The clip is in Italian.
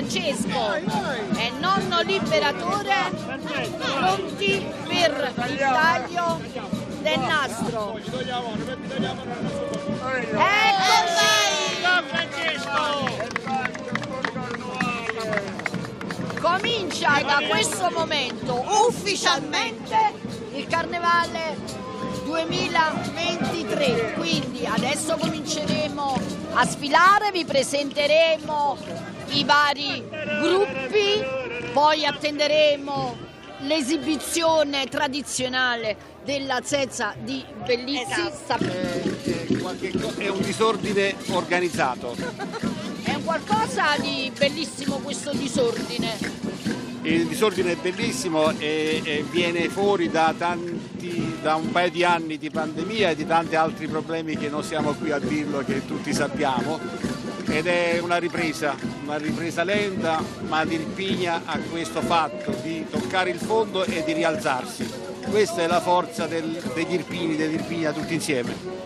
Francesco e nonno liberatore pronti per il taglio del nastro. Ecco comincia da questo momento ufficialmente il Carnevale 2023, quindi adesso cominceremo a sfilare, vi presenteremo i vari gruppi, poi attenderemo l'esibizione tradizionale della zezza di Bellizzi. È un disordine organizzato. È un qualcosa di bellissimo questo disordine. Il disordine è bellissimo e viene fuori da un paio di anni di pandemia e di tanti altri problemi che non siamo qui a dirlo, che tutti sappiamo, ed è una ripresa lenta, ma di Irpinia a questo fatto di toccare il fondo e di rialzarsi. Questa è la forza degli Irpini, dell'Irpinia tutti insieme.